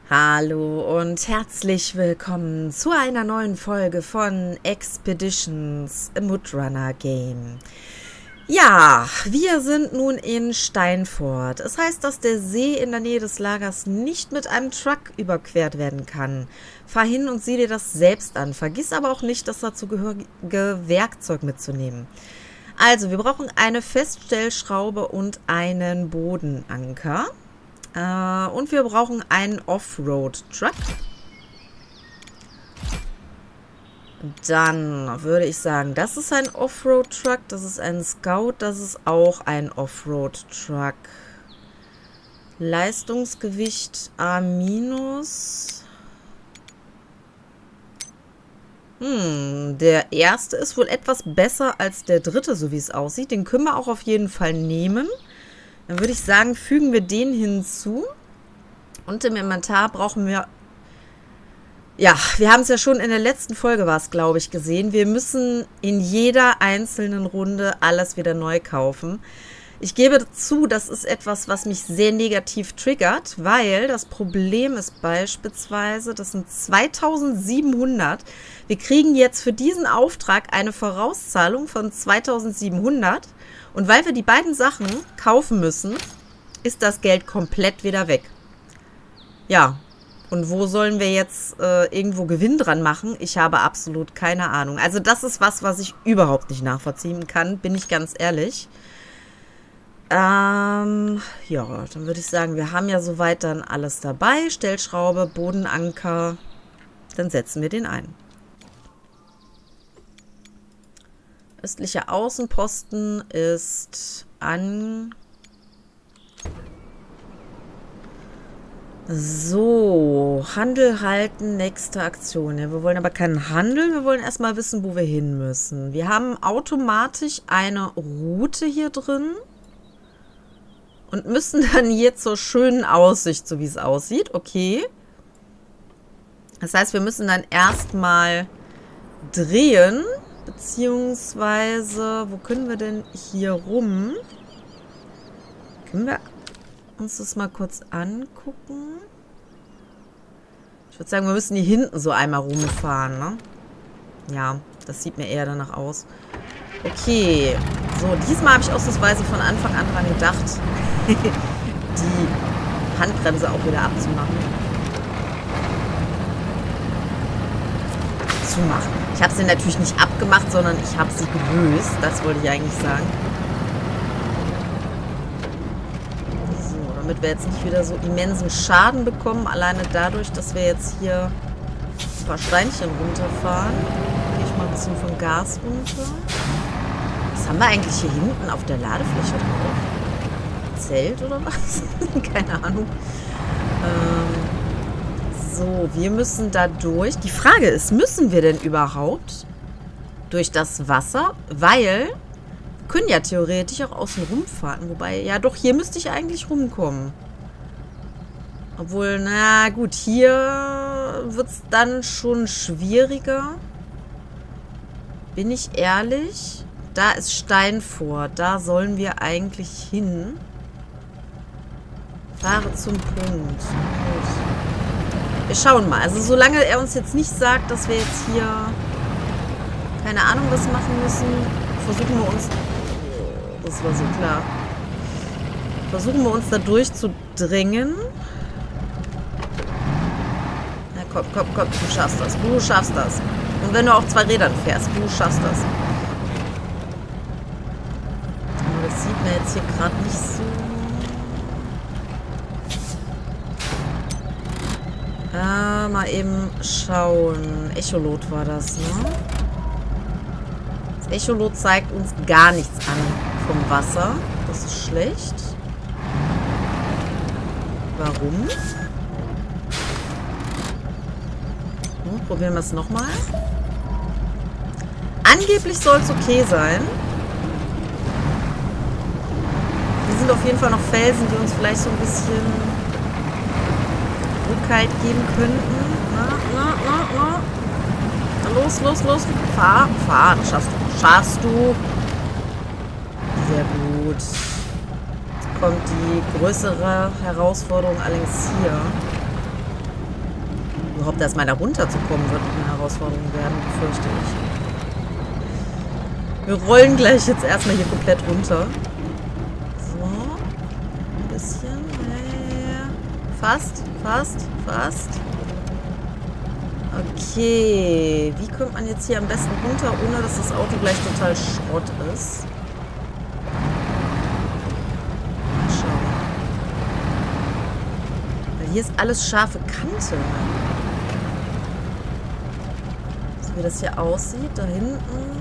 Hallo und herzlich willkommen zu einer neuen Folge von Expeditions, a Mudrunner Game. Ja, wir sind nun in Steinfort. Es heißt, dass der See in der Nähe des Lagers nicht mit einem Truck überquert werden kann. Fahr hin und sieh dir das selbst an. Vergiss aber auch nicht, das dazugehörige Werkzeug mitzunehmen. Also, wir brauchen eine Feststellschraube und einen Bodenanker. Und wir brauchen einen Offroad-Truck. Dann würde ich sagen, das ist ein Offroad-Truck, das ist ein Scout, das ist auch ein Offroad-Truck. Leistungsgewicht A-. Der erste ist wohl etwas besser als der dritte, so wie es aussieht. Den können wir auch auf jeden Fall nehmen. Dann würde ich sagen, fügen wir den hinzu. Und im Inventar brauchen wir... Ja, wir haben es ja schon in der letzten Folge, war es, glaube ich, gesehen. Wir müssen in jeder einzelnen Runde alles wieder neu kaufen. Ich gebe zu, das ist etwas, was mich sehr negativ triggert, weil das Problem ist beispielsweise, das sind 2700. Wir kriegen jetzt für diesen Auftrag eine Vorauszahlung von 2700. Und weil wir die beiden Sachen kaufen müssen, ist das Geld komplett wieder weg. Ja, und wo sollen wir jetzt irgendwo Gewinn dran machen? Ich habe absolut keine Ahnung. Also das ist was ich überhaupt nicht nachvollziehen kann, bin ich ganz ehrlich. Ja, dann würde ich sagen, wir haben ja soweit dann alles dabei. Stellschraube, Bodenanker. Dann setzen wir den ein. Östlicher Außenposten ist an... So, Handel halten, nächste Aktion. Ja, wir wollen aber keinen Handel, wir wollen erstmal wissen, wo wir hin müssen. Wir haben automatisch eine Route hier drin und müssen dann hier zur schönen Aussicht, so wie es aussieht. Okay. Das heißt, wir müssen dann erstmal drehen. Beziehungsweise, wo können wir denn hier rum? Können wir uns das mal kurz angucken? Ich würde sagen, wir müssen hier hinten so einmal rumfahren, ne? Ja, das sieht mir eher danach aus. Okay. So, diesmal habe ich ausnahmsweise von Anfang an dran gedacht, die Handbremse auch wieder abzumachen. Ich habe sie natürlich nicht abgemacht, sondern ich habe sie gelöst. Das wollte ich eigentlich sagen. So, damit wir jetzt nicht wieder so immensen Schaden bekommen. Alleine dadurch, dass wir jetzt hier ein paar Steinchen runterfahren. Gehe ich mal ein bisschen vom Gas runter. Was haben wir eigentlich hier hinten auf der Ladefläche drauf? Zelt oder was? Keine Ahnung. So, wir müssen da durch. Die Frage ist, müssen wir denn überhaupt durch das Wasser? Weil wir können ja theoretisch auch außen rumfahren. Wobei, ja doch, hier müsste ich eigentlich rumkommen. Obwohl, na gut, hier wird es dann schon schwieriger. Bin ich ehrlich? Da ist Steinfort. Da sollen wir eigentlich hin. Fahre zum Punkt. Gut. Wir schauen mal. Also solange er uns jetzt nicht sagt, dass wir jetzt hier keine Ahnung was machen müssen, versuchen wir uns... Das war so klar. Versuchen wir uns da durchzudrängen. Na komm, komm, komm. Du schaffst das. Du schaffst das. Und wenn du auf 2 Rädern fährst, du schaffst das. Aber das sieht mir jetzt hier gerade nicht so... mal eben schauen. Echolot war das, ne? Das Echolot zeigt uns gar nichts an vom Wasser. Das ist schlecht. Warum? Probieren wir es nochmal. Angeblich soll es okay sein. Hier sind auf jeden Fall noch Felsen, die uns vielleicht so ein bisschen Rückhalt geben könnten. Na. Los, los, los. Fahr. Das schaffst du. Sehr gut. Jetzt kommt die größere Herausforderung allerdings hier. Überhaupt erstmal da runterzukommen, wird eine Herausforderung werden, befürchte ich. Wir rollen gleich jetzt erstmal hier komplett runter. So. Ein bisschen. Fast. Okay. Wie kommt man jetzt hier am besten runter, ohne dass das Auto gleich total Schrott ist? Mal schauen. Weil hier ist alles scharfe Kante, ne? So wie das hier aussieht, da hinten.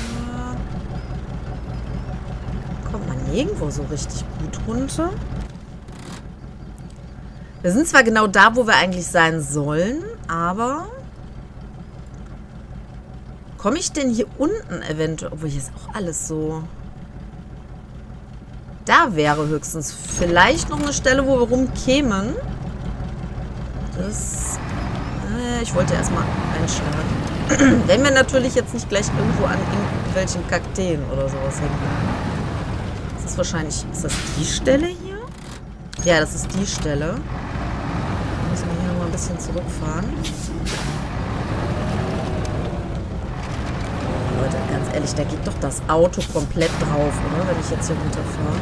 Kommt man nirgendwo so richtig gut runter. Wir sind zwar genau da, wo wir eigentlich sein sollen, aber komme ich denn hier unten eventuell, obwohl hier ist auch alles so. Da wäre höchstens vielleicht noch eine Stelle, wo wir rumkämen. Das, ich wollte erstmal einschlagen. Wenn wir natürlich jetzt nicht gleich irgendwo an irgendwelchen Kakteen oder sowas hängen. Das ist wahrscheinlich, ist das die Stelle hier? Ja, das ist die Stelle. Da müssen wir hier nochmal ein bisschen zurückfahren. Leute, ganz ehrlich, da geht doch das Auto komplett drauf, oder? Wenn ich jetzt hier runterfahre.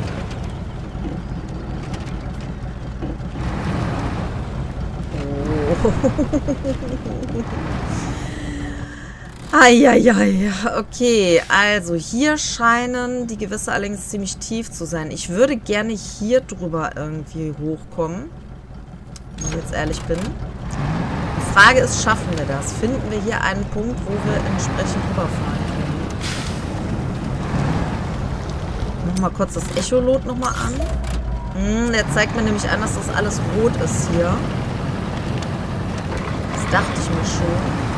Oh. Eieiei. Okay, also hier scheinen die Gewässer allerdings ziemlich tief zu sein. Ich würde gerne hier drüber irgendwie hochkommen. Wenn ich jetzt ehrlich bin. Die Frage ist, schaffen wir das? Finden wir hier einen Punkt, wo wir entsprechend rüberfahren können? Nochmal kurz das Echolot nochmal an. Der zeigt mir nämlich an, dass das alles rot ist hier. Das dachte ich mir schon.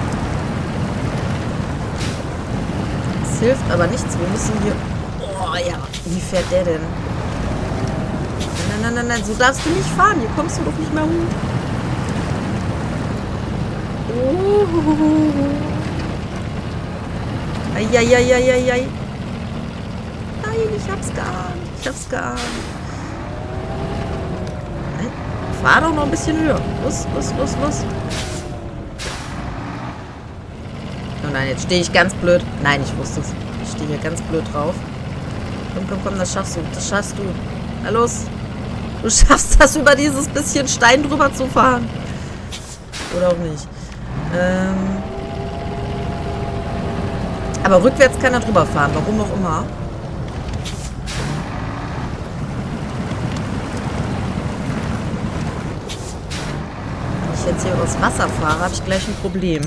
Das hilft aber nichts. Wir müssen hier... Oh ja, wie fährt der denn? Nein, so darfst du nicht fahren. Hier kommst du doch nicht mehr hoch. Oh. Eieieiei. Nein, ich hab's geahnt. Nein, fahr doch noch ein bisschen höher. Los. Oh nein, jetzt stehe ich ganz blöd. Nein, ich wusste es. Ich stehe hier ganz blöd drauf. Komm, das schaffst du. Na los. Du schaffst das, über dieses bisschen Stein drüber zu fahren. Oder auch nicht. Aber rückwärts kann er drüber fahren. Warum auch immer. Wenn ich jetzt hier übers Wasser fahre, habe ich gleich ein Problem.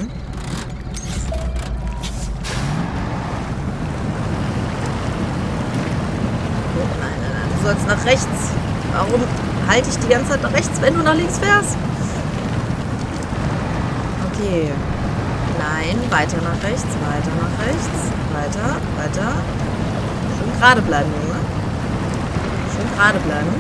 Nein. Du sollst nach rechts. Warum halte ich die ganze Zeit nach rechts, wenn du nach links fährst? Okay. Nein, weiter nach rechts. Weiter. Schön gerade bleiben, Junge. Schön gerade bleiben.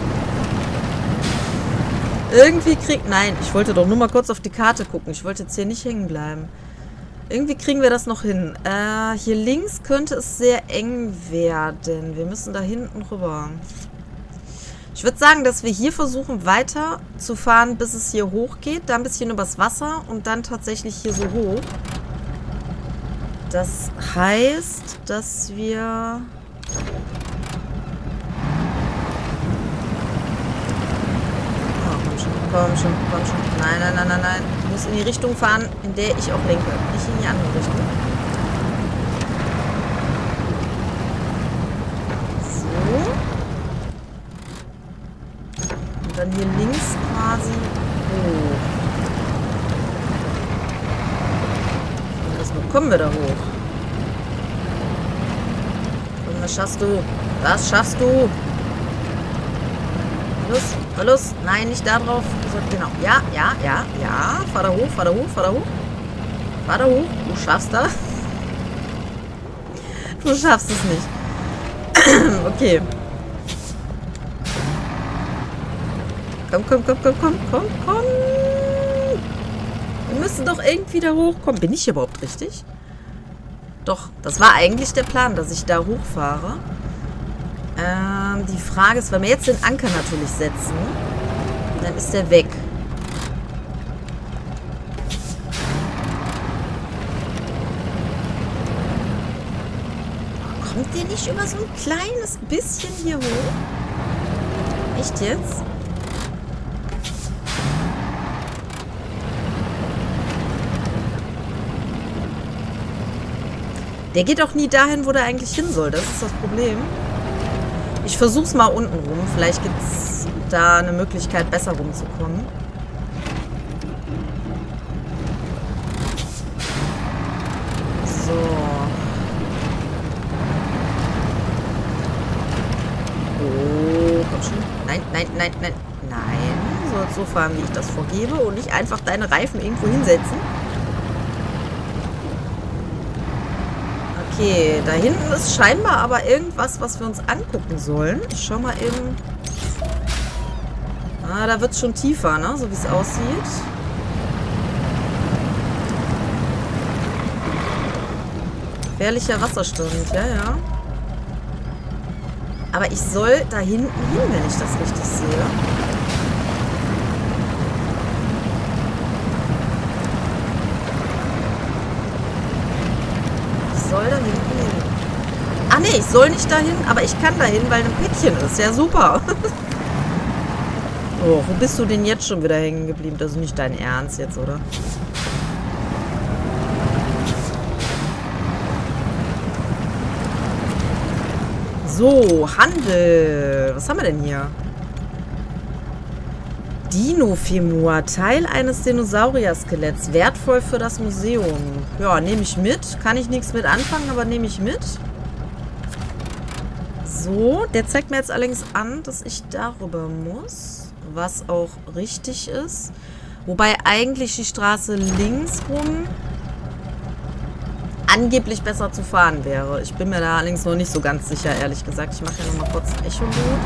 Irgendwie Nein, ich wollte doch nur mal kurz auf die Karte gucken. Ich wollte jetzt hier nicht hängen bleiben. Irgendwie kriegen wir das noch hin. Hier links könnte es sehr eng werden. Wir müssen da hinten rüber. Ich würde sagen, dass wir hier versuchen, weiter zu fahren, bis es hier hoch geht. Da ein bisschen übers Wasser und dann tatsächlich hier so hoch. Das heißt, dass wir... Oh, komm schon. Nein. Du musst in die Richtung fahren, in der ich auch lenke. Nicht in die andere Richtung. Dann hier links quasi hoch. Und erstmal kommen wir da hoch. Und das schaffst du. Los. Nein, nicht da drauf. Genau. Ja. Fahr da hoch. Du schaffst das. Du schaffst es nicht. Okay. Komm. Wir müssen doch irgendwie da hochkommen. Bin ich hier überhaupt richtig? Doch, das war eigentlich der Plan, dass ich da hochfahre. Die Frage ist, wenn wir jetzt den Anker natürlich setzen, dann ist der weg. Kommt der nicht über so ein kleines bisschen hier hoch? Echt jetzt? Der geht auch nie dahin, wo der eigentlich hin soll. Das ist das Problem. Ich versuch's mal unten rum. Vielleicht gibt's da eine Möglichkeit, besser rumzukommen. So. Oh, komm schon. Nein, nein, nein, nein. Nein. Du sollst so fahren, wie ich das vorgebe und nicht einfach deine Reifen irgendwo hinsetzen. Okay, da hinten ist scheinbar aber irgendwas, was wir uns angucken sollen. Ich schau mal eben. Ah, da wird es schon tiefer, ne? So wie es aussieht. Gefährlicher Wasserstand, ja. Aber ich soll da hinten hin, wenn ich das richtig sehe. Soll da hinten hin. Ach nee, ich soll nicht dahin, aber ich kann dahin, weil ein Päckchen ist. Ja, super. Oh, wo bist du denn jetzt schon wieder hängen geblieben? Das ist nicht dein Ernst jetzt, oder? So, Handel. Was haben wir denn hier? Dino-Femur, Teil eines Dinosaurier-Skeletts, wertvoll für das Museum. Ja, nehme ich mit. Kann ich nichts mit anfangen, aber nehme ich mit. So, der zeigt mir jetzt allerdings an, dass ich darüber muss, was auch richtig ist. Wobei eigentlich die Straße links rum angeblich besser zu fahren wäre. Ich bin mir da allerdings noch nicht so ganz sicher, ehrlich gesagt. Ich mache ja nochmal kurz ein Echolot.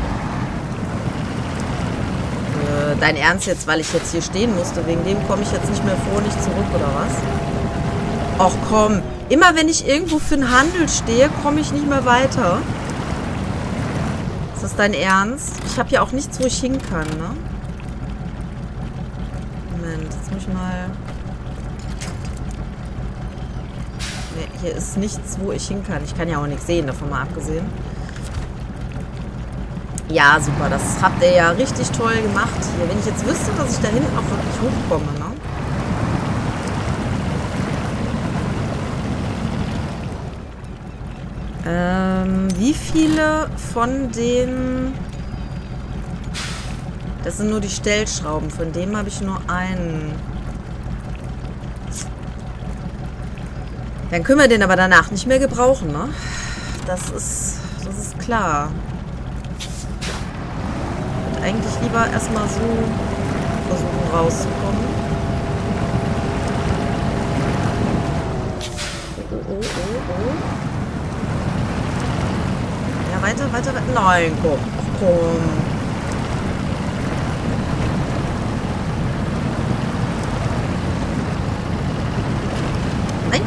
Dein Ernst jetzt, weil ich jetzt hier stehen musste. Wegen dem komme ich jetzt nicht mehr vor, nicht zurück, oder was? Och komm. Immer wenn ich irgendwo für einen Handel stehe, komme ich nicht mehr weiter. Ist das dein Ernst? Ich habe ja auch nichts, wo ich hin kann, ne? Moment, jetzt muss ich mal... Ne, hier ist nichts, wo ich hin kann. Ich kann ja auch nichts sehen, davon mal abgesehen. Ja, super. Das habt ihr ja richtig toll gemacht hier. Wenn ich jetzt wüsste, dass ich da hinten auch wirklich hochkomme, ne? Wie viele von den... Das sind nur die Stellschrauben. Von dem habe ich nur einen. Dann können wir den aber danach nicht mehr gebrauchen, ne? Das ist klar. Eigentlich lieber erstmal so versuchen rauszukommen. Oh. Ja, weiter. Nein, komm. Nein.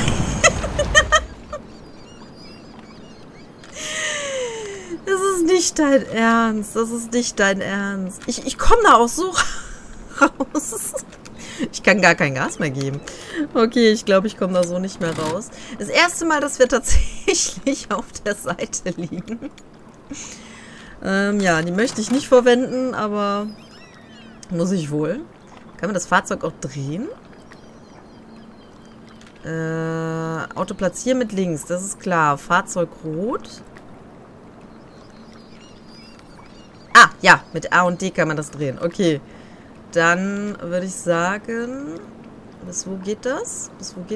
Das ist nicht dein Ernst. Ich komme da auch so raus. Ich kann gar kein Gas mehr geben. Okay, ich glaube, ich komme da so nicht mehr raus. Das erste Mal, dass wir tatsächlich auf der Seite liegen. Ja, die möchte ich nicht verwenden, aber muss ich wohl. Kann man das Fahrzeug auch drehen? Auto platzieren mit links, das ist klar. Fahrzeug rot. Ah, ja, mit A und D kann man das drehen. Okay. Dann würde ich sagen, bis wo geht das?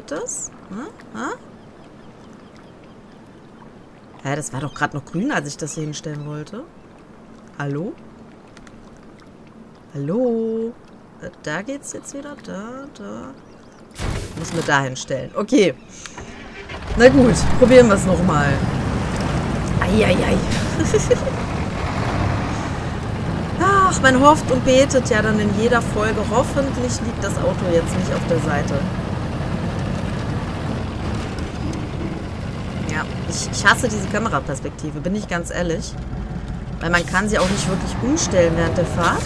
Hä, das war doch gerade noch grün, als ich das hier hinstellen wollte. Hallo? Da geht's jetzt wieder. Da. Müssen wir da hinstellen. Okay. Na gut, probieren wir es nochmal. Eieiei. Ach, man hofft und betet ja dann in jeder Folge. Hoffentlich liegt das Auto jetzt nicht auf der Seite. Ja, ich hasse diese Kameraperspektive, bin ich ganz ehrlich. Weil man kann sie auch nicht wirklich umstellen während der Fahrt.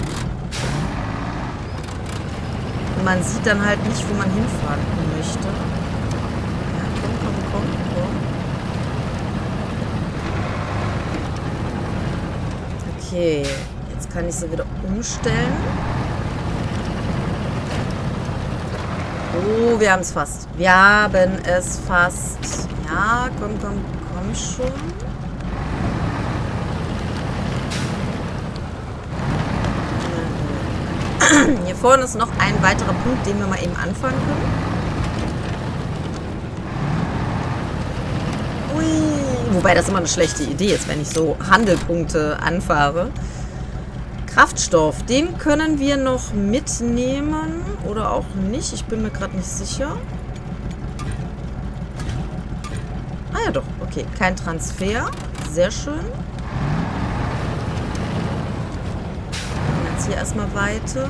Und man sieht dann halt nicht, wo man hinfahren möchte. Ja, komm. Okay, jetzt kann ich sie wieder umstellen. Oh, wir haben es fast. Wir haben es fast. Ja, komm schon. Hier vorne ist noch ein weiterer Punkt, den wir mal eben anfangen können. Ui. Wobei das immer eine schlechte Idee ist, wenn ich so Handelpunkte anfahre. Kraftstoff, den können wir noch mitnehmen oder auch nicht. Ich bin mir gerade nicht sicher. Ah ja doch, okay. Kein Transfer. Sehr schön. Jetzt hier erstmal weiter.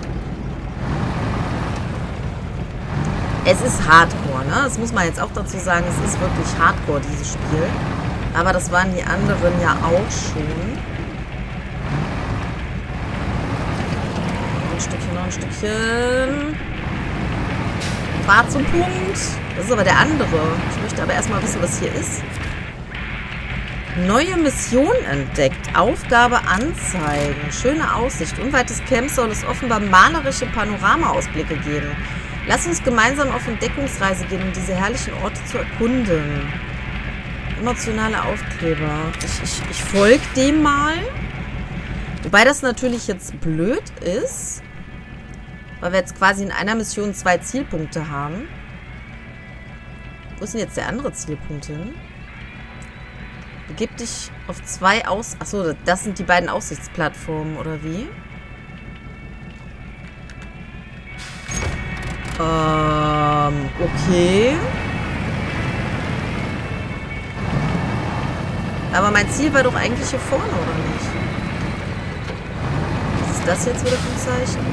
Es ist Hardcore, ne? Das muss man jetzt auch dazu sagen. Es ist wirklich Hardcore, dieses Spiel. Aber das waren die anderen ja auch schon. Noch ein Stückchen. Fahr zum Punkt. Das ist aber der andere. Ich möchte aber erstmal wissen, was hier ist. Neue Mission entdeckt. Aufgabe anzeigen. Schöne Aussicht. Unweit des Camps soll es offenbar malerische Panoramaausblicke geben. Lass uns gemeinsam auf Entdeckungsreise gehen, um diese herrlichen Orte zu erkunden. Emotionale Aufkleber. Ich folge dem mal. Wobei das natürlich jetzt blöd ist. Weil wir jetzt quasi in einer Mission 2 Zielpunkte haben. Wo ist denn jetzt der andere Zielpunkt hin? Begib dich auf 2 Aus... Achso, das sind die beiden Aussichtsplattformen, oder wie? Okay. Aber mein Ziel war doch eigentlich hier vorne, oder nicht? Was ist das jetzt wieder für ein Zeichen?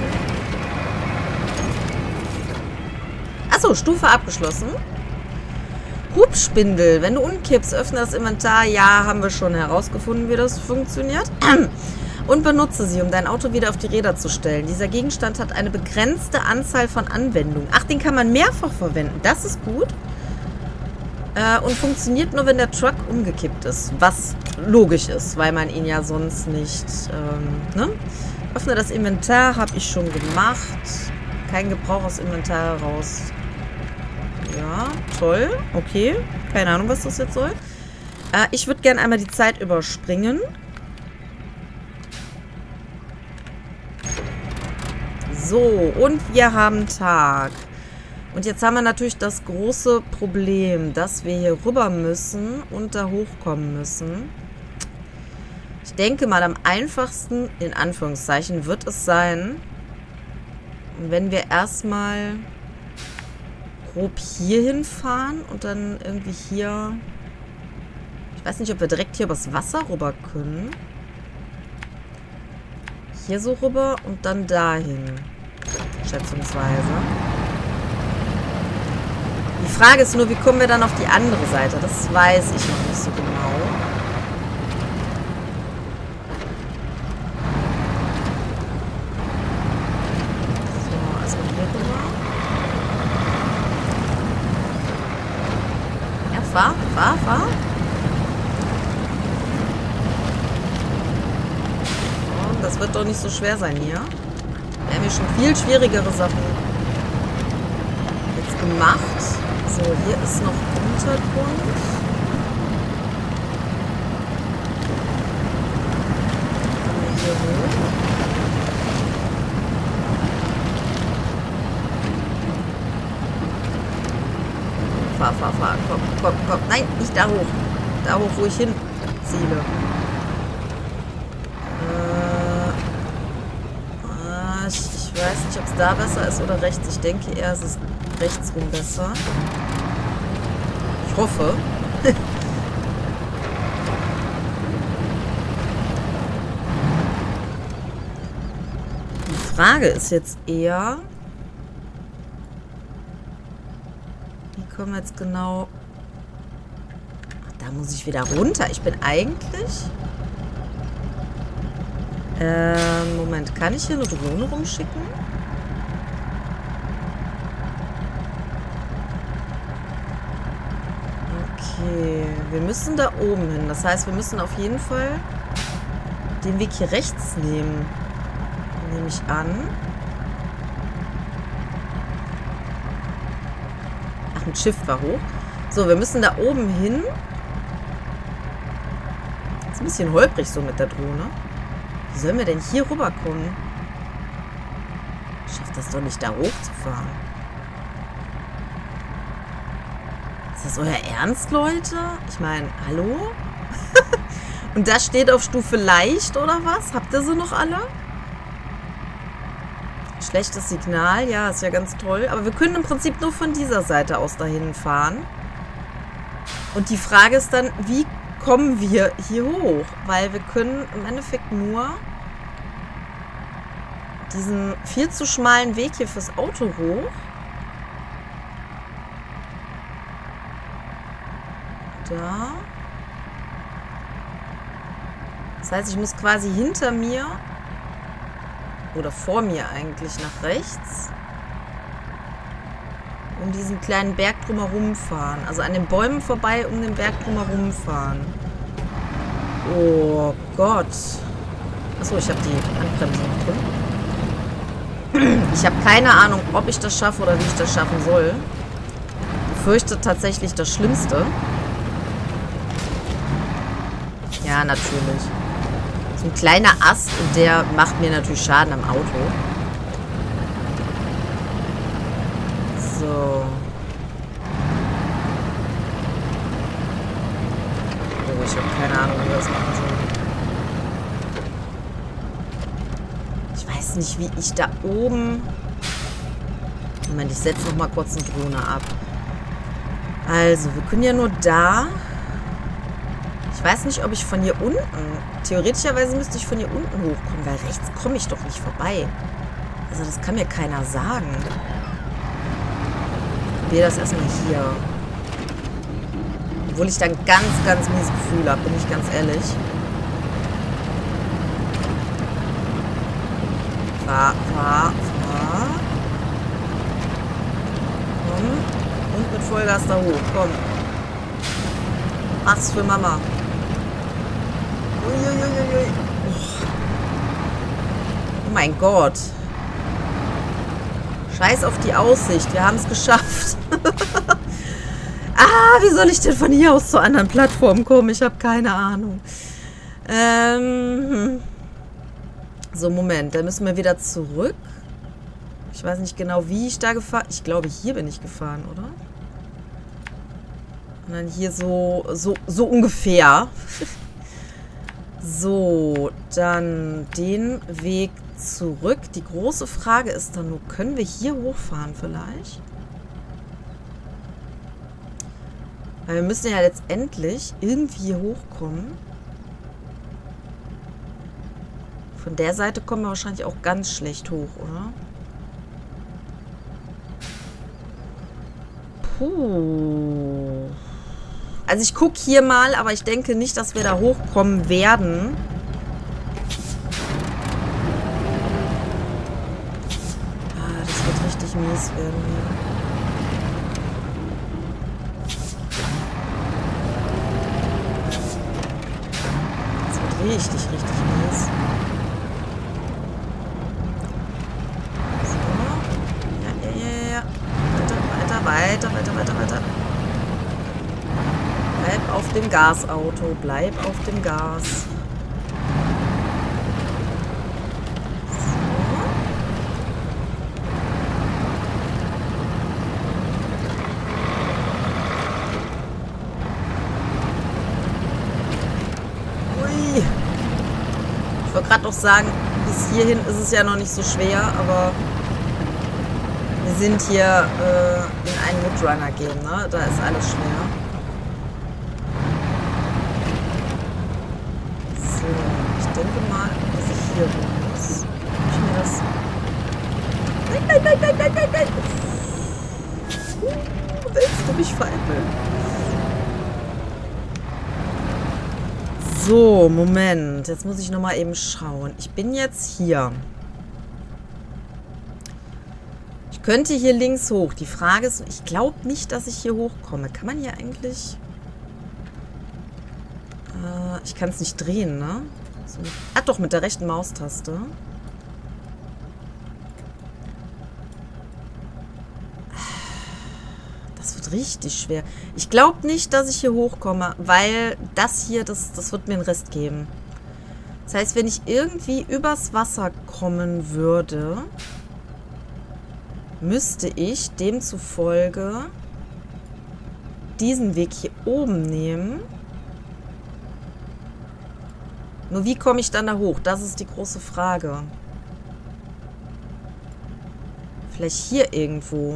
Achso, Stufe abgeschlossen. Hubspindel. Wenn du umkippst, öffne das Inventar. Ja, haben wir schon herausgefunden, wie das funktioniert. Und benutze sie, um dein Auto wieder auf die Räder zu stellen. Dieser Gegenstand hat eine begrenzte Anzahl von Anwendungen. Ach, den kann man mehrfach verwenden. Das ist gut. Und funktioniert nur, wenn der Truck umgekippt ist. Was logisch ist, weil man ihn ja sonst nicht... ne? Öffne das Inventar. Habe ich schon gemacht. Kein Gebrauch aus Inventar heraus. Ja, toll. Okay. Keine Ahnung, was das jetzt soll. Ich würde gerne einmal die Zeit überspringen. So, und wir haben Tag. Und jetzt haben wir natürlich das große Problem, dass wir hier rüber müssen und da hochkommen müssen. Ich denke mal, am einfachsten, in Anführungszeichen, wird es sein, wenn wir erstmal grob hier hinfahren und dann irgendwie hier... Ich weiß nicht, ob wir direkt hier übers Wasser rüber können. Hier so rüber und dann dahin. Schätzungsweise. Die Frage ist nur, wie kommen wir dann auf die andere Seite? Das weiß ich noch nicht so genau. So, erstmal hier rüber. Ja, fahr. Oh, das wird doch nicht so schwer sein hier. Wir haben hier schon viel schwierigere Sachen jetzt gemacht. So, hier ist noch Untergrund. Kommen wir hier hoch. Fahr. Komm. Nein, nicht da hoch. Da hoch, wo ich hin ziele. Ich weiß nicht, ob es da besser ist oder rechts. Ich denke eher, es ist rechts rum besser. Ich hoffe. Die Frage ist jetzt eher, wie kommen wir jetzt genau... Ach, da muss ich wieder runter. Ich bin eigentlich... Moment, kann ich hier eine Drohne rumschicken? Okay, wir müssen da oben hin. Das heißt, wir müssen auf jeden Fall den Weg hier rechts nehmen. Nehme ich an. Ach, ein Schiff war hoch. So, wir müssen da oben hin. Ist ein bisschen holprig so mit der Drohne. Wie sollen wir denn hier rüberkommen? Ich schaff das doch nicht, da hochzufahren. Ist das euer Ernst, Leute? Ich meine, hallo? Und das steht auf Stufe leicht, oder was? Habt ihr sie noch alle? Schlechtes Signal, ja, ist ja ganz toll. Aber wir können im Prinzip nur von dieser Seite aus dahin fahren. Und die Frage ist dann, wie kommen wir hier hoch? Weil wir können im Endeffekt nur diesen viel zu schmalen Weg hier fürs Auto hoch. Da. Das heißt, ich muss quasi hinter mir oder vor mir eigentlich nach rechts um diesen kleinen Berg drumherum fahren. Also an den Bäumen vorbei, um den Berg drumherum fahren. Oh Gott. Achso, ich habe die Handbremse noch drin. Ich habe keine Ahnung, ob ich das schaffe oder wie ich das schaffen soll. Ich fürchte tatsächlich das Schlimmste. Ja, natürlich. So ein kleiner Ast und der macht mir natürlich Schaden am Auto. So. Oh, ich habe keine Ahnung, wie wir das machen sollen. Ich weiß nicht, wie ich da oben... Moment, ich setze noch mal kurz eine Drohne ab. Also, wir können ja nur da... Ich weiß nicht, ob ich von hier unten... Theoretischerweise müsste ich von hier unten hochkommen, weil rechts komme ich doch nicht vorbei. Also das kann mir keiner sagen. Ich probiere das erstmal hier. Obwohl ich da ein ganz, ganz mieses Gefühl habe, bin ich ganz ehrlich. Fahr. Komm. Und mit Vollgas da hoch, komm. Mach's für Mama. Uiuiuiui. Oh mein Gott. Scheiß auf die Aussicht. Wir haben es geschafft. Wie soll ich denn von hier aus zur anderen Plattform kommen? Ich habe keine Ahnung. So, Moment. Dann müssen wir wieder zurück. Ich weiß nicht genau, wie ich da gefahren... Ich glaube, hier bin ich gefahren, oder? Und dann hier so ungefähr. So, dann den Weg zurück. Die große Frage ist dann nur, können wir hier hochfahren vielleicht? Weil wir müssen ja letztendlich irgendwie hier hochkommen. Von der Seite kommen wir wahrscheinlich auch ganz schlecht hoch, oder? Puh. Also ich gucke hier mal, aber ich denke nicht, dass wir da hochkommen werden. Das wird richtig mies werden hier. Das wird richtig, richtig mies. So. Ja. Weiter. Bleib auf dem Gas, Auto. Bleib auf dem Gas. So. Ui. Ich wollte gerade noch sagen, bis hierhin ist es ja noch nicht so schwer, aber wir sind hier in ein Midrunner-Game, ne? Da ist alles schwer. Ich denke mal, dass ich hier rum muss. Ich mir das... Nein. Willst du mich veräppeln? So, Moment. Jetzt muss ich nochmal eben schauen. Ich bin jetzt hier. Ich könnte hier links hoch. Die Frage ist, ich glaube nicht, dass ich hier hochkomme. Kann man hier eigentlich... ich kann es nicht drehen, ne? So, Ah, doch, mit der rechten Maustaste. Das wird richtig schwer. Ich glaube nicht, dass ich hier hochkomme, weil das hier, das wird mir einen Rest geben. Das heißt, wenn ich irgendwie übers Wasser kommen würde, müsste ich demzufolge diesen Weg hier oben nehmen. Nur wie komme ich dann da hoch? Das ist die große Frage. Vielleicht hier irgendwo.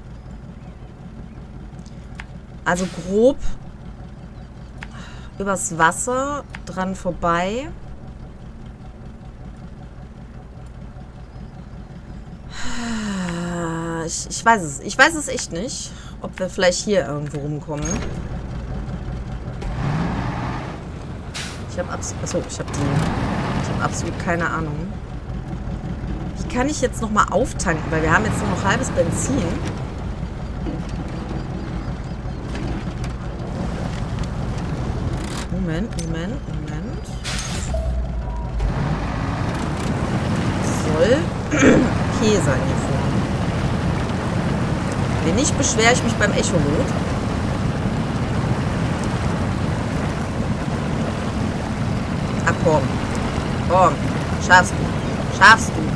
Also grob übers Wasser dran vorbei. Ich weiß es. Ich weiß es echt nicht, ob wir vielleicht hier irgendwo rumkommen. Ich habe absolut keine Ahnung. Wie kann ich jetzt nochmal auftanken? Weil wir haben jetzt nur noch halbes Benzin. Moment. Soll okay sein hier vorne. Wenn nicht, beschwere ich mich beim Echolot. Ah, komm. Komm. Schaffst du. Schaffst du.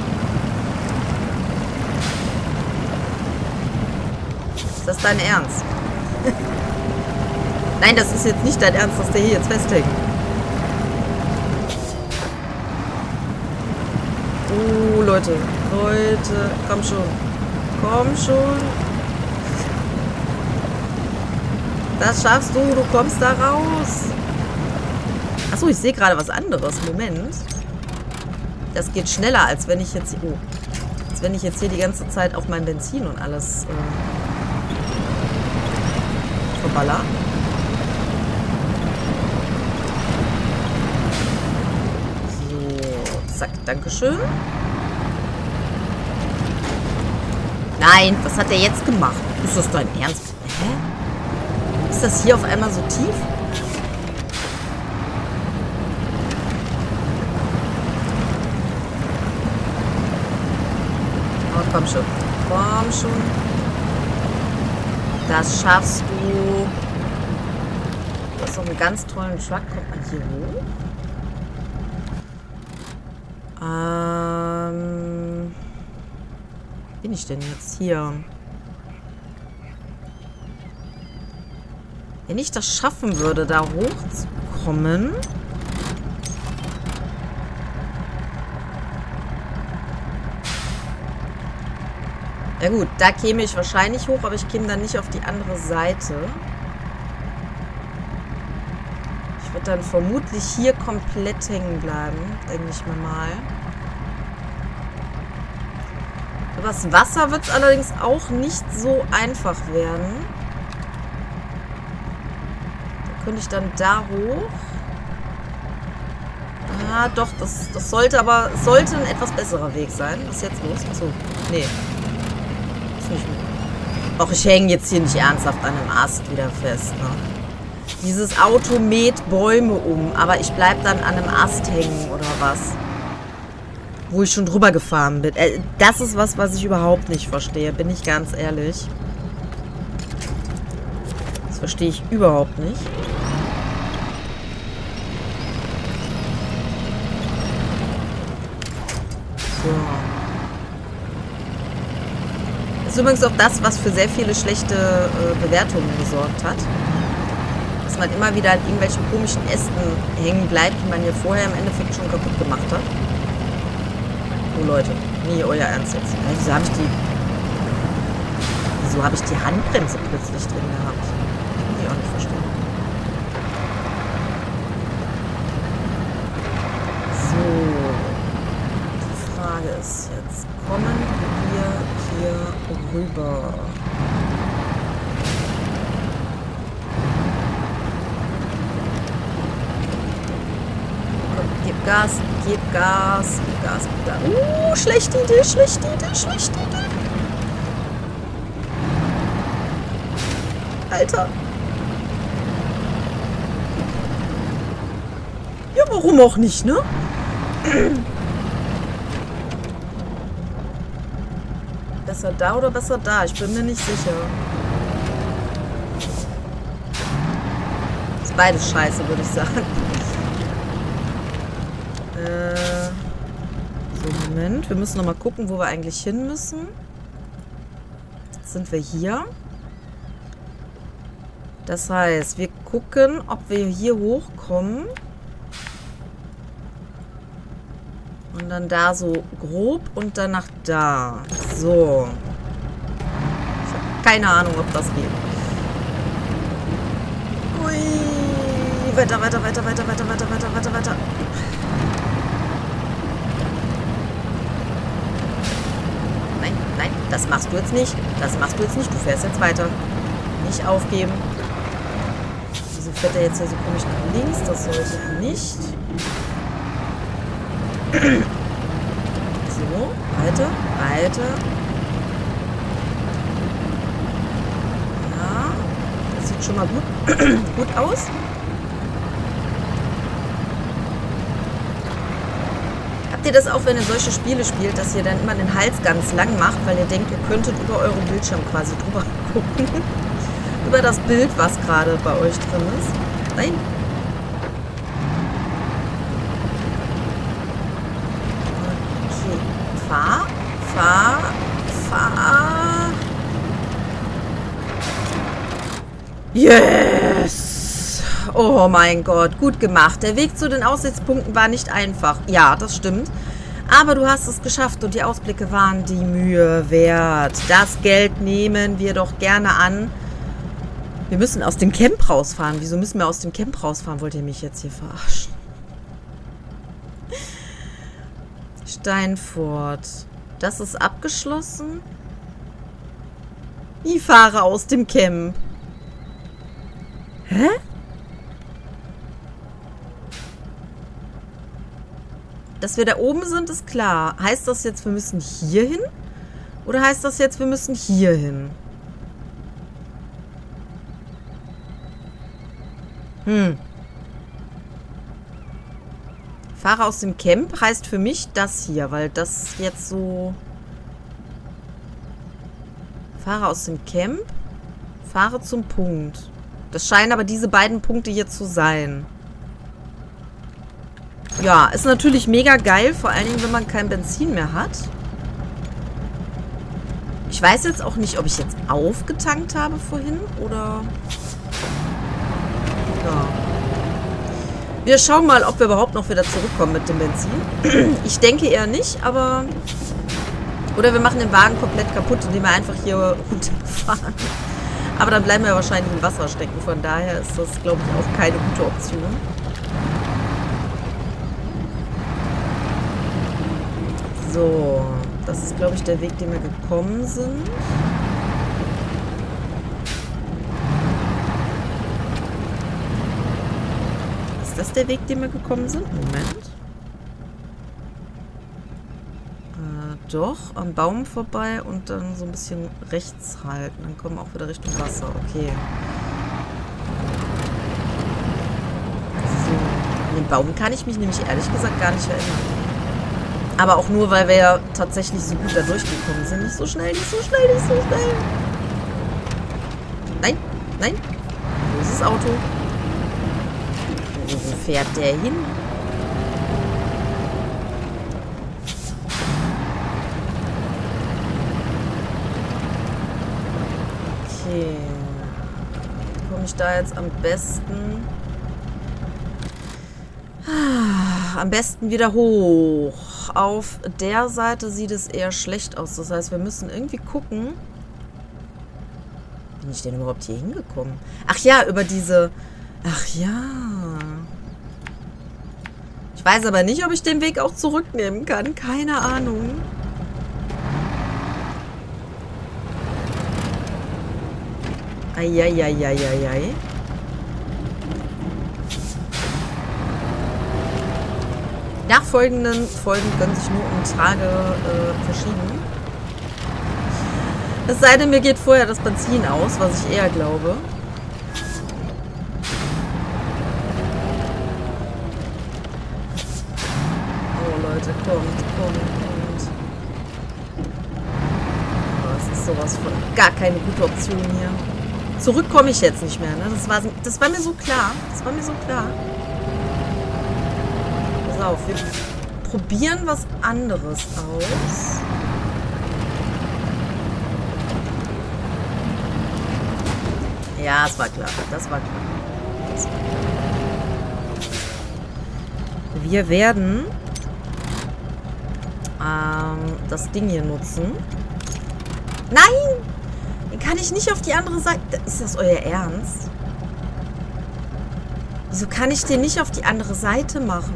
Ist das dein Ernst? Nein, das ist jetzt nicht dein Ernst, dass der hier jetzt festhängt. Leute. Leute. Komm schon. Komm schon. Das schaffst du. Du kommst da raus. Achso, ich sehe gerade was anderes. Moment. Das geht schneller, als wenn ich jetzt... Oh. Als wenn ich jetzt hier die ganze Zeit auf mein Benzin und alles verballer. So. Zack. Dankeschön. Nein, was hat der jetzt gemacht? Ist das dein Ernst? Hä? Ist das hier auf einmal so tief? Oh, komm schon. Komm schon. Das schaffst du. Du hast doch einen ganz tollen Truck. Kommt man hier hoch? Bin ich denn jetzt hier? Wenn ich das schaffen würde, da hochzukommen. Ja gut, da käme ich wahrscheinlich hoch, aber ich käme dann nicht auf die andere Seite. Ich würde dann vermutlich hier komplett hängen bleiben, denke ich mir mal. Übers Wasser wird es allerdings auch nicht so einfach werden. Da könnte ich dann da hoch. Ah, doch, das sollte aber... sollte ein etwas besserer Weg sein. Was ist jetzt los? Achso, nee. Ist nicht... Doch, ich hänge jetzt hier nicht ernsthaft an einem Ast wieder fest, ne? Dieses Auto mäht Bäume um, aber ich bleibe dann an einem Ast hängen oder was? Wo ich schon drüber gefahren bin. Das ist was ich überhaupt nicht verstehe, bin ich ganz ehrlich. Das verstehe ich überhaupt nicht. So. Das ist übrigens auch das, was für sehr viele schlechte Bewertungen gesorgt hat. Dass man immer wieder an irgendwelchen komischen Ästen hängen bleibt, die man ja vorher im Endeffekt schon kaputt gemacht hat. Oh Leute, nie euer Ernst jetzt. Wieso habe ich die Handbremse plötzlich drin gehabt? Kann ich auch nicht verstehen. So. Die Frage ist jetzt, kommen wir hier rüber? Gib Gas, gib Gas, gib Gas, gib Gas. Schlechte Idee, schlechte Idee, schlechte Idee. Alter. Jupp. warum auch nicht, ne? Besser da oder besser da? Ich bin mir nicht sicher. Ist beides scheiße, würde ich sagen. So, Moment. Wir müssen nochmal gucken, wo wir eigentlich hin müssen. Jetzt sind wir hier. Das heißt, wir gucken, ob wir hier hochkommen. Und dann da so grob und dann nach da. So. Ich habe keine Ahnung, ob das geht. Ui. Weiter, weiter, weiter, weiter, weiter, weiter, weiter, weiter, weiter. Nein, nein, das machst du jetzt nicht. Das machst du jetzt nicht. Du fährst jetzt weiter. Nicht aufgeben. Wieso fährt er jetzt hier so komisch nach links? Das sollte nicht. So, weiter, weiter. Ja, das sieht schon mal gut aus. Habt ihr das auch, wenn ihr solche Spiele spielt, dass ihr dann immer den Hals ganz lang macht, weil ihr denkt, ihr könntet über euren Bildschirm quasi drüber gucken? Über das Bild, was gerade bei euch drin ist? Nein. Fahr. Yes! Oh mein Gott, gut gemacht. Der Weg zu den Aussichtspunkten war nicht einfach. Ja, das stimmt. Aber du hast es geschafft und die Ausblicke waren die Mühe wert. Das Geld nehmen wir doch gerne an. Wir müssen aus dem Camp rausfahren. Wieso müssen wir aus dem Camp rausfahren? Wollt ihr mich jetzt hier verarschen? Steinfurt. Das ist abgeschlossen. Ich fahre aus dem Camp. Hä? Dass wir da oben sind, ist klar. Heißt das jetzt, wir müssen hier hin? Oder heißt das jetzt, wir müssen hier hin? Fahre aus dem Camp heißt für mich das hier, weil das jetzt so... Fahre aus dem Camp, fahre zum Punkt. Das scheinen aber diese beiden Punkte hier zu sein. Ja, ist natürlich mega geil, vor allen Dingen, wenn man kein Benzin mehr hat. Ich weiß jetzt auch nicht, ob ich jetzt aufgetankt habe vorhin oder... Ja. Wir schauen mal, ob wir überhaupt noch wieder zurückkommen mit dem Benzin. Ich denke eher nicht, aber... Oder wir machen den Wagen komplett kaputt, indem wir einfach hier runterfahren. Aber dann bleiben wir wahrscheinlich im Wasser stecken. Von daher ist das, glaube ich, auch keine gute Option. So, das ist, glaube ich, der Weg, den wir gekommen sind. Ist das der Weg, den wir gekommen sind? Moment. Doch, am Baum vorbei und dann so ein bisschen rechts halten. Dann kommen wir auch wieder Richtung Wasser. Okay. So. An den Baum kann ich mich nämlich ehrlich gesagt gar nicht erinnern. Aber auch nur, weil wir ja tatsächlich so gut da durchgekommen sind. Nicht so schnell, nicht so schnell, nicht so schnell. Nein, nein. Wo ist das Auto? Wo fährt der hin? Okay. Komme ich da jetzt am besten? Am besten wieder hoch. Auf der Seite sieht es eher schlecht aus. Das heißt, wir müssen irgendwie gucken. Bin ich denn überhaupt hier hingekommen? Ach ja, über diese... Ach ja. Ich weiß aber nicht, ob ich den Weg auch zurücknehmen kann. Keine Ahnung. Eieieiei. Nachfolgenden Folgen können sich nur um Tage verschieben. Es sei denn, mir geht vorher das Benzin aus, was ich eher glaube. kommt. Oh, das ist sowas von gar keine gute Option hier. Zurück komme ich jetzt nicht mehr, ne? Das war mir so klar. Das war mir so klar. Pass auf, wir probieren was anderes aus. Ja, es war klar. Das war klar. Das war klar. Wir werden das Ding hier nutzen. Nein! Den kann ich nicht auf die andere Seite... Ist das euer Ernst? Wieso kann ich den nicht auf die andere Seite machen?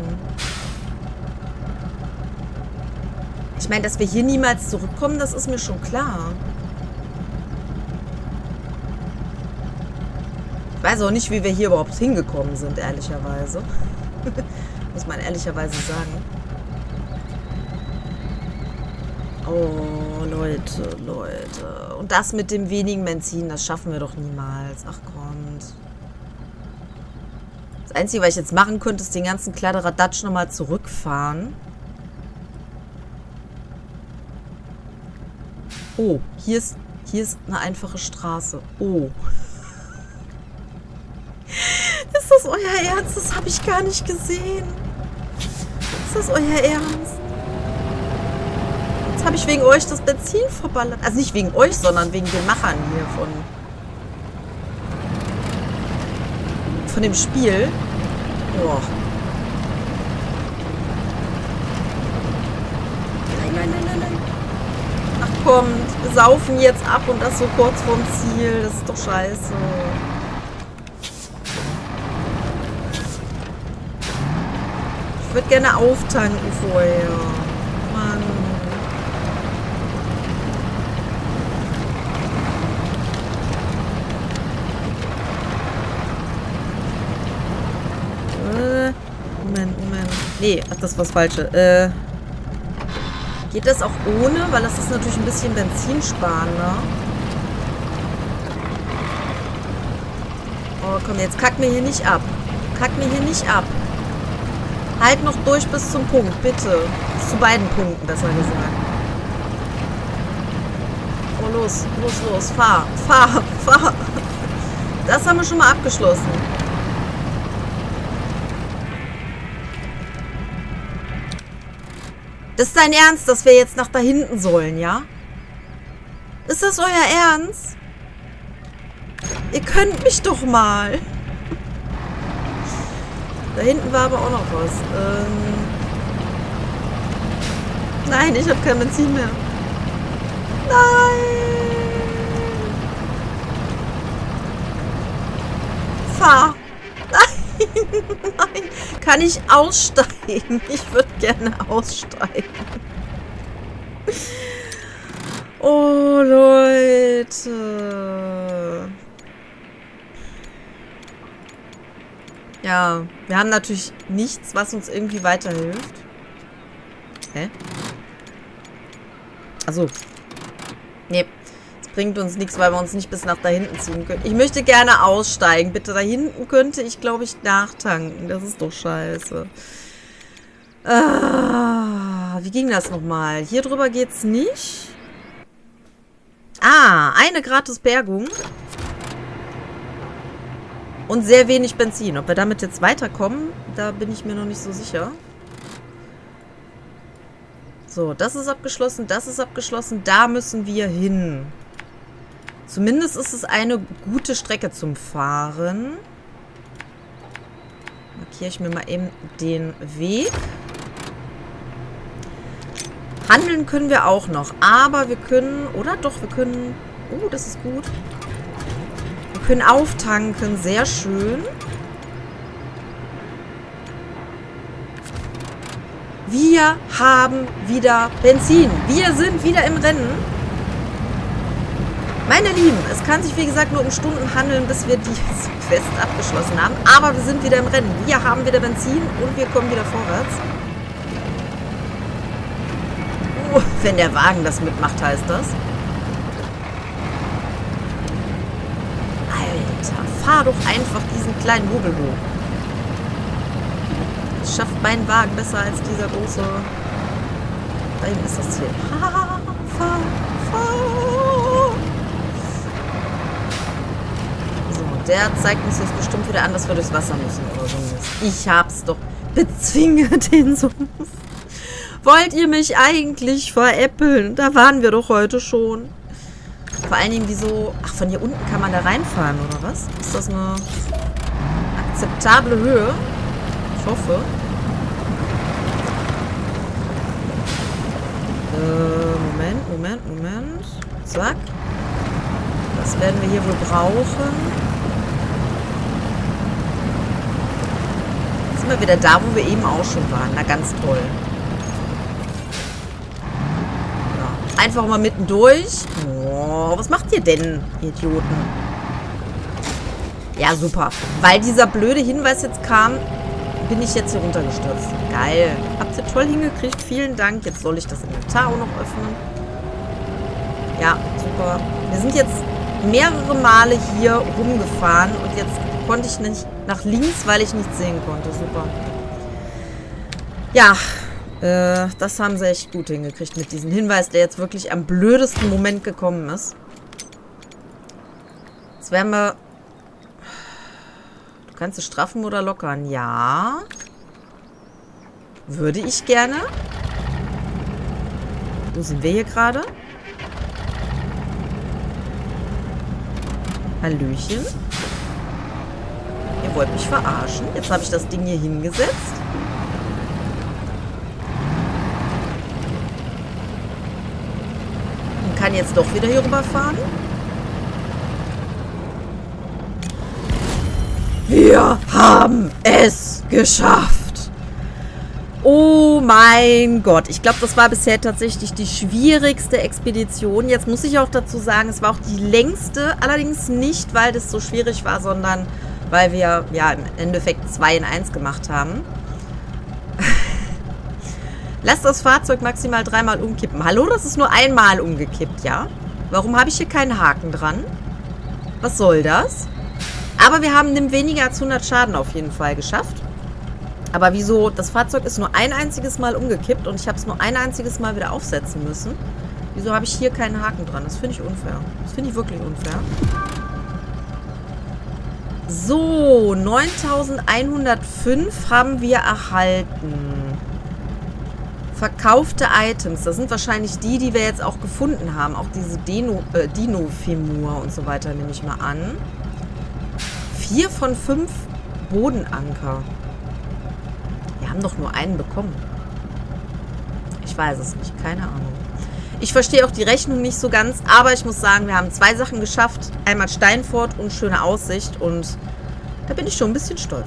Ich meine, dass wir hier niemals zurückkommen, das ist mir schon klar. Ich weiß auch nicht, wie wir hier überhaupt hingekommen sind, ehrlicherweise. Muss man ehrlicherweise sagen. Oh, Leute. Und das mit dem wenigen Benzin, das schaffen wir doch niemals. Ach, kommt. Das Einzige, was ich jetzt machen könnte, ist den ganzen Kladderadatsch nochmal zurückfahren. Oh, hier ist eine einfache Straße. Oh. Ist das euer Ernst? Das habe ich gar nicht gesehen. Ist das euer Ernst? Jetzt habe ich wegen euch das Benzin verballert. Also nicht wegen euch, sondern wegen den Machern hier von dem Spiel. Boah. Nein. Ach komm, wir saufen jetzt ab und das so kurz vorm Ziel. Das ist doch scheiße. Ich würde gerne auftanken vorher. Mann. Moment. Nee, ach, das war das Falsche. Geht das auch ohne? Weil das ist natürlich ein bisschen benzinsparender. Oh, komm, jetzt kack mir hier nicht ab. Halt noch durch bis zum Punkt, bitte. Bis zu beiden Punkten, besser gesagt. Oh, los. Fahr. Das haben wir schon mal abgeschlossen. Das ist dein Ernst, dass wir jetzt nach da hinten sollen, ja? Ist das euer Ernst? Ihr könnt mich doch mal. Da hinten war aber auch noch was. Nein, ich habe kein Benzin mehr. Nein! Fahr! Nein! Kann ich aussteigen? Ich würde gerne aussteigen. Oh, Leute. Ja, wir haben natürlich nichts, was uns irgendwie weiterhilft. Hä? Achso. Nee. Das bringt uns nichts, weil wir uns nicht bis nach da hinten ziehen können. Ich möchte gerne aussteigen. Bitte, da hinten könnte ich, glaube ich, nachtanken. Das ist doch scheiße. Wie ging das nochmal? Hier drüber geht's nicht. Ah, eine gratis Bergung. Und sehr wenig Benzin. Ob wir damit jetzt weiterkommen, da bin ich mir noch nicht so sicher. So, das ist abgeschlossen, da müssen wir hin. Zumindest ist es eine gute Strecke zum Fahren. Markiere ich mir mal eben den Weg. Handeln können wir auch noch, aber wir können, oder doch, wir können, oh, das ist gut. Wir können auftanken, sehr schön. Wir haben wieder Benzin. Wir sind wieder im Rennen. Meine Lieben, es kann sich wie gesagt nur um Stunden handeln, bis wir dieses Quest abgeschlossen haben. Aber wir sind wieder im Rennen. Wir haben wieder Benzin und wir kommen wieder vorwärts. Wenn der Wagen das mitmacht, heißt das. Alter, fahr doch einfach diesen kleinen Hubel hoch. Das schafft mein Wagen besser als dieser große Da hinten ist das Ziel. So, der zeigt uns jetzt bestimmt wieder an, dass wir durchs Wasser müssen oder so. Ich hab's doch. Bezwinge den Sumpf. Wollt ihr mich eigentlich veräppeln? Da waren wir doch heute schon. Vor allen Dingen, wieso... Ach, von hier unten kann man da reinfahren, oder was? Ist das eine akzeptable Höhe? Ich hoffe. Moment. Zack. Das werden wir hier wohl brauchen. Jetzt sind wir wieder da, wo wir eben auch schon waren. Na, ganz toll. Ja. Einfach mal mittendurch. Oh, was macht ihr denn, ihr Idioten? Ja, super. Weil dieser blöde Hinweis jetzt kam, bin ich jetzt hier runtergestürzt. Geil. Habt ihr toll hingekriegt. Vielen Dank. Jetzt soll ich das Inventar auch noch öffnen. Ja, super. Wir sind jetzt mehrere Male hier rumgefahren und jetzt konnte ich nicht nach links, weil ich nichts sehen konnte. Super. Ja, das haben sie echt gut hingekriegt mit diesem Hinweis, der jetzt wirklich am blödesten Moment gekommen ist. Jetzt werden wir... Du kannst es straffen oder lockern. Ja. Würde ich gerne. Wo sind wir hier gerade? Hallöchen. Ihr wollt mich verarschen. Jetzt habe ich das Ding hier hingesetzt. Und kann jetzt doch wieder hier rüberfahren. Wir haben es geschafft. Oh mein Gott. Ich glaube, das war bisher tatsächlich die schwierigste Expedition. Jetzt muss ich auch dazu sagen, es war auch die längste. Allerdings nicht, weil das so schwierig war, sondern weil wir ja im Endeffekt 2 in 1 gemacht haben. Lasst das Fahrzeug maximal 3-mal umkippen. Hallo, das ist nur einmal umgekippt, ja? Warum habe ich hier keinen Haken dran? Was soll das? Aber wir haben dem weniger als 100 Schaden auf jeden Fall geschafft. Aber wieso? Das Fahrzeug ist nur ein einziges Mal umgekippt und ich habe es nur ein einziges Mal wieder aufsetzen müssen. Wieso habe ich hier keinen Haken dran? Das finde ich unfair. Das finde ich wirklich unfair. So, 9105 haben wir erhalten. Verkaufte Items. Das sind wahrscheinlich die wir jetzt auch gefunden haben. Auch diese Dino-Femur und so weiter, nehme ich mal an. 4 von 5 Bodenanker. Wir haben doch nur einen bekommen. Ich weiß es nicht. Keine Ahnung. Ich verstehe auch die Rechnung nicht so ganz, aber ich muss sagen, wir haben 2 Sachen geschafft. Einmal Steinfort und schöne Aussicht und da bin ich schon ein bisschen stolz.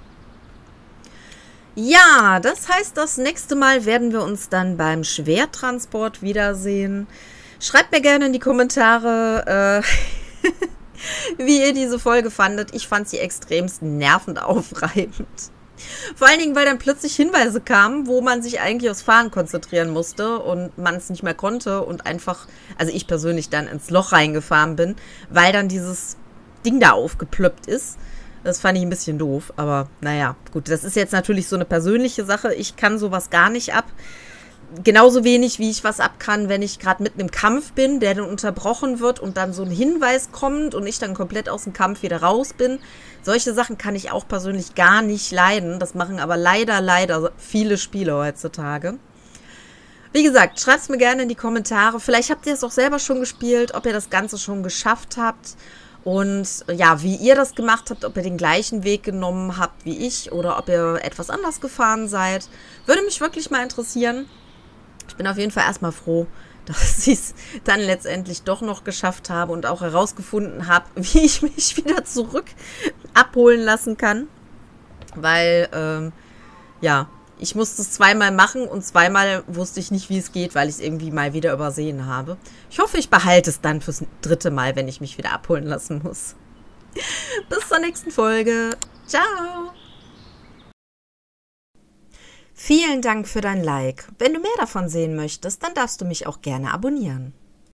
Ja, das heißt, das nächste Mal werden wir uns dann beim Schwertransport wiedersehen. Schreibt mir gerne in die Kommentare, wie ihr diese Folge fandet. Ich fand sie extremst nervend aufreibend. Vor allen Dingen, weil dann plötzlich Hinweise kamen, wo man sich eigentlich aufs Fahren konzentrieren musste und man es nicht mehr konnte und einfach, also ich persönlich dann ins Loch reingefahren bin, weil dann dieses Ding da aufgeplöppt ist. Das fand ich ein bisschen doof, aber naja, gut, das ist jetzt natürlich so eine persönliche Sache. Ich kann sowas gar nicht ab. Genauso wenig, wie ich was ab kann, wenn ich gerade mitten im Kampf bin, der dann unterbrochen wird und dann so ein Hinweis kommt und ich dann komplett aus dem Kampf wieder raus bin. Solche Sachen kann ich auch persönlich gar nicht leiden. Das machen aber leider viele Spiele heutzutage. Wie gesagt, schreibt es mir gerne in die Kommentare. Vielleicht habt ihr es auch selber schon gespielt, ob ihr das Ganze schon geschafft habt. Und ja, wie ihr das gemacht habt, ob ihr den gleichen Weg genommen habt wie ich oder ob ihr etwas anders gefahren seid. Würde mich wirklich mal interessieren. Ich bin auf jeden Fall erstmal froh, dass ich es dann letztendlich doch noch geschafft habe und auch herausgefunden habe, wie ich mich wieder zurück abholen lassen kann. Weil, ja, ich musste es 2-mal machen und 2-mal wusste ich nicht, wie es geht, weil ich es irgendwie mal wieder übersehen habe. Ich hoffe, ich behalte es dann fürs 3. Mal, wenn ich mich wieder abholen lassen muss. Bis zur nächsten Folge. Ciao! Vielen Dank für dein Like. Wenn du mehr davon sehen möchtest, dann darfst du mich auch gerne abonnieren.